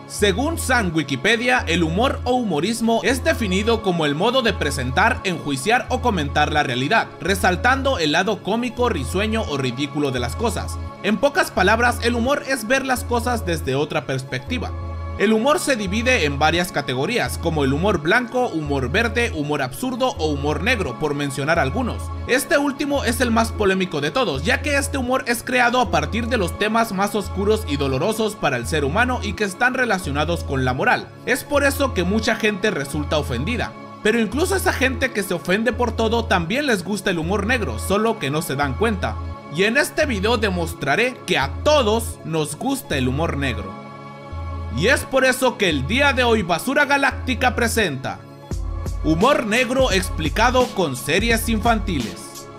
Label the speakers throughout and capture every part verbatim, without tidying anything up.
Speaker 1: Según San Wikipedia, el humor o humorismo es definido como el modo de presentar, enjuiciar o comentar la realidad, resaltando el lado cómico, risueño o ridículo de las cosas. En pocas palabras, el humor es ver las cosas desde otra perspectiva. El humor se divide en varias categorías, como el humor blanco, humor verde, humor absurdo o humor negro, por mencionar algunos. Este último es el más polémico de todos, ya que este humor es creado a partir de los temas más oscuros y dolorosos para el ser humano y que están relacionados con la moral. Es por eso que mucha gente resulta ofendida. Pero incluso esa gente que se ofende por todo también les gusta el humor negro, solo que no se dan cuenta. Y en este video demostraré que a todos nos gusta el humor negro. Y es por eso que el día de hoy Basura Galáctica presenta humor negro explicado con series infantiles.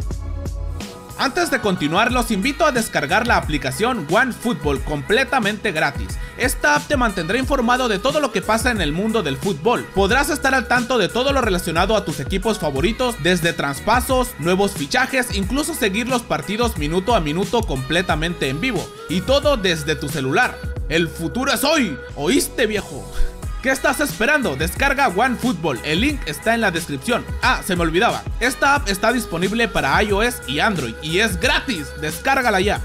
Speaker 1: Antes de continuar, los invito a descargar la aplicación OneFootball completamente gratis. Esta app te mantendrá informado de todo lo que pasa en el mundo del fútbol. Podrás estar al tanto de todo lo relacionado a tus equipos favoritos, desde traspasos, nuevos fichajes, incluso seguir los partidos minuto a minuto completamente en vivo. Y todo desde tu celular. El futuro es hoy, ¿oíste, viejo? ¿Qué estás esperando? Descarga OneFootball, el link está en la descripción. Ah, se me olvidaba, esta app está disponible para iOS y Android y es gratis, descárgala ya.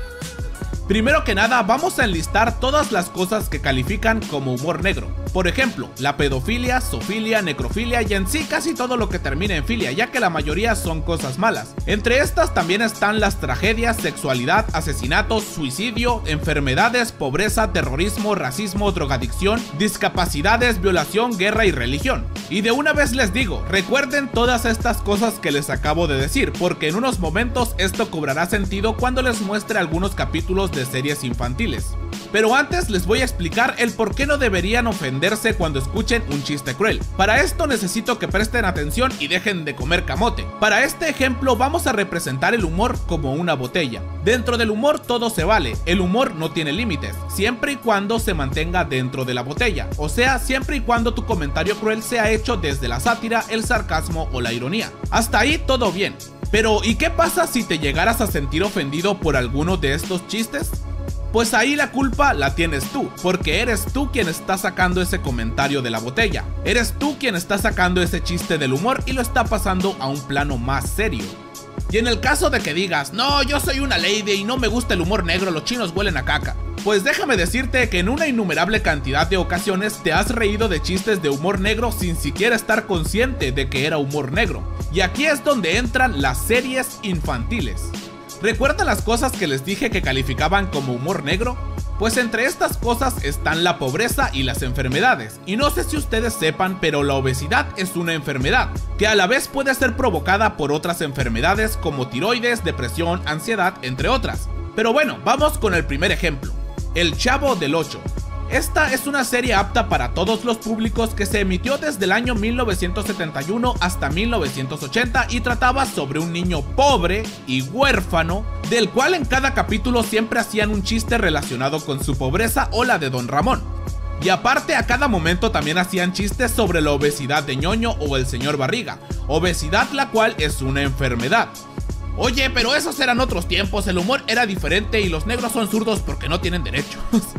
Speaker 1: Primero que nada, vamos a enlistar todas las cosas que califican como humor negro. Por ejemplo, la pedofilia, zoofilia, necrofilia y en sí casi todo lo que termina en filia, ya que la mayoría son cosas malas. Entre estas también están las tragedias, sexualidad, asesinatos, suicidio, enfermedades, pobreza, terrorismo, racismo, drogadicción, discapacidades, violación, guerra y religión. Y de una vez les digo, recuerden todas estas cosas que les acabo de decir, porque en unos momentos esto cobrará sentido cuando les muestre algunos capítulos de series infantiles. Pero antes les voy a explicar el por qué no deberían ofenderse cuando escuchen un chiste cruel. Para esto necesito que presten atención y dejen de comer camote. Para este ejemplo vamos a representar el humor como una botella. Dentro del humor todo se vale, el humor no tiene límites, siempre y cuando se mantenga dentro de la botella. O sea, siempre y cuando tu comentario cruel sea hecho desde la sátira, el sarcasmo o la ironía. Hasta ahí todo bien. Pero ¿y qué pasa si te llegaras a sentir ofendido por alguno de estos chistes? Pues ahí la culpa la tienes tú, porque eres tú quien está sacando ese comentario de la botella. Eres tú quien está sacando ese chiste del humor y lo está pasando a un plano más serio. Y en el caso de que digas, no, yo soy una lady y no me gusta el humor negro, los chinos huelen a caca. Pues déjame decirte que en una innumerable cantidad de ocasiones te has reído de chistes de humor negro sin siquiera estar consciente de que era humor negro. Y aquí es donde entran las series infantiles. ¿Recuerdan las cosas que les dije que calificaban como humor negro? Pues entre estas cosas están la pobreza y las enfermedades. Y no sé si ustedes sepan, pero la obesidad es una enfermedad, que a la vez puede ser provocada por otras enfermedades como tiroides, depresión, ansiedad, entre otras. Pero bueno, vamos con el primer ejemplo. El Chavo del Ocho. Esta es una serie apta para todos los públicos que se emitió desde el año mil novecientos setenta y uno hasta mil novecientos ochenta y trataba sobre un niño pobre y huérfano, del cual en cada capítulo siempre hacían un chiste relacionado con su pobreza o la de Don Ramón. Y aparte a cada momento también hacían chistes sobre la obesidad de Ñoño o el señor Barriga, obesidad la cual es una enfermedad. Oye, pero esos eran otros tiempos, el humor era diferente y los negros son zurdos porque no tienen derechos.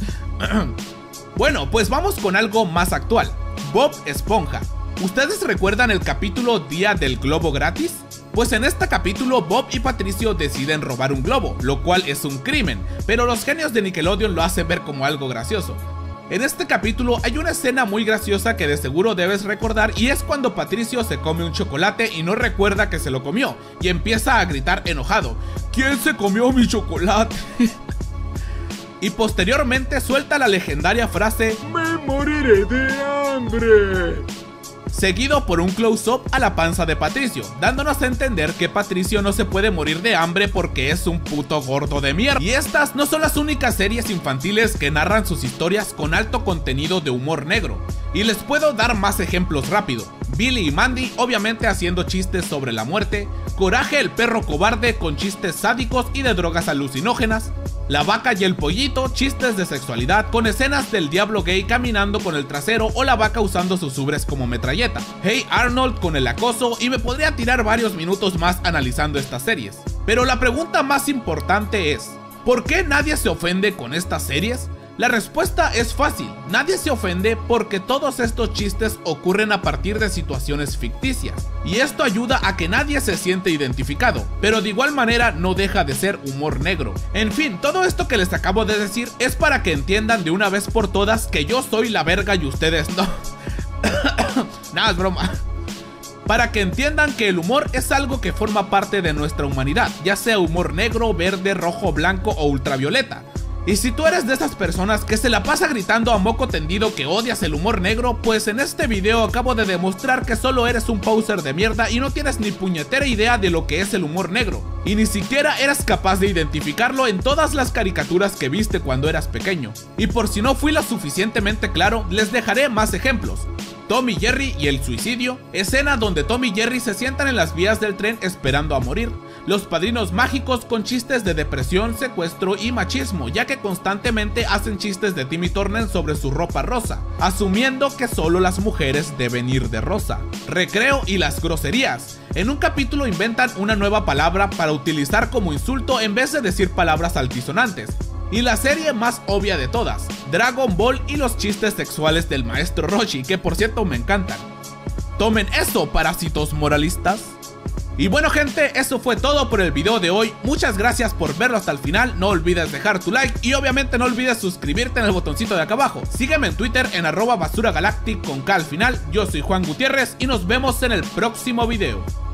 Speaker 1: Bueno, pues vamos con algo más actual. Bob Esponja. ¿Ustedes recuerdan el capítulo Día del Globo Gratis? Pues en este capítulo Bob y Patricio deciden robar un globo, lo cual es un crimen, pero los genios de Nickelodeon lo hacen ver como algo gracioso. En este capítulo hay una escena muy graciosa que de seguro debes recordar y es cuando Patricio se come un chocolate y no recuerda que se lo comió y empieza a gritar enojado: ¿quién se comió mi chocolate? Y posteriormente suelta la legendaria frase: ¡me moriré de hambre!, seguido por un close-up a la panza de Patricio, dándonos a entender que Patricio no se puede morir de hambre porque es un puto gordo de mierda. Y estas no son las únicas series infantiles que narran sus historias con alto contenido de humor negro, y les puedo dar más ejemplos rápido. Billy y Mandy obviamente haciendo chistes sobre la muerte, Coraje el perro cobarde con chistes sádicos y de drogas alucinógenas, La vaca y el pollito, chistes de sexualidad con escenas del diablo gay caminando con el trasero o la vaca usando sus ubres como metralleta, Hey Arnold con el acoso, y me podría tirar varios minutos más analizando estas series. Pero la pregunta más importante es, ¿por qué nadie se ofende con estas series? La respuesta es fácil, nadie se ofende porque todos estos chistes ocurren a partir de situaciones ficticias, y esto ayuda a que nadie se siente identificado, pero de igual manera no deja de ser humor negro. En fin, todo esto que les acabo de decir es para que entiendan de una vez por todas que yo soy la verga y ustedes no. Nada, es broma. Para que entiendan que el humor es algo que forma parte de nuestra humanidad, ya sea humor negro, verde, rojo, blanco o ultravioleta. Y si tú eres de esas personas que se la pasa gritando a moco tendido que odias el humor negro, pues en este video acabo de demostrar que solo eres un poser de mierda y no tienes ni puñetera idea de lo que es el humor negro. Y ni siquiera eras capaz de identificarlo en todas las caricaturas que viste cuando eras pequeño. Y por si no fui lo suficientemente claro, les dejaré más ejemplos. Tom y Jerry y el suicidio, escena donde Tom y Jerry se sientan en las vías del tren esperando a morir. Los Padrinos Mágicos con chistes de depresión, secuestro y machismo, ya que constantemente hacen chistes de Timmy Turner sobre su ropa rosa, asumiendo que solo las mujeres deben ir de rosa. Recreo y las groserías. En un capítulo inventan una nueva palabra para utilizar como insulto en vez de decir palabras altisonantes. Y la serie más obvia de todas, Dragon Ball y los chistes sexuales del maestro Roshi, que por cierto me encantan. Tomen eso, parásitos moralistas. Y bueno gente, eso fue todo por el video de hoy, muchas gracias por verlo hasta el final, no olvides dejar tu like y obviamente no olvides suscribirte en el botoncito de acá abajo. Sígueme en Twitter en arroba basura galactic con K al final, yo soy Juan Gutiérrez y nos vemos en el próximo video.